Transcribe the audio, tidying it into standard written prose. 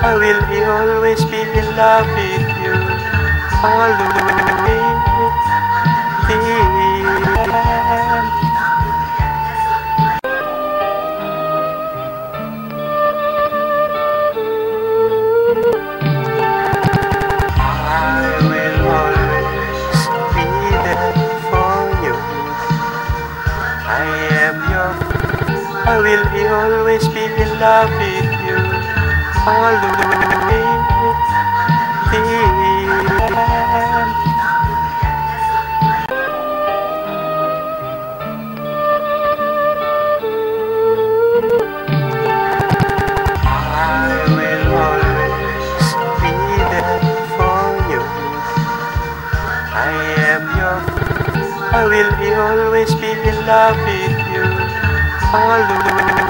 I will always be in love with you. All the way till the end. I will always be there for you. I am your. I will always be in love with you. All the way till the end. I will always be there for you. I am your. I will always be in love with you. All the way.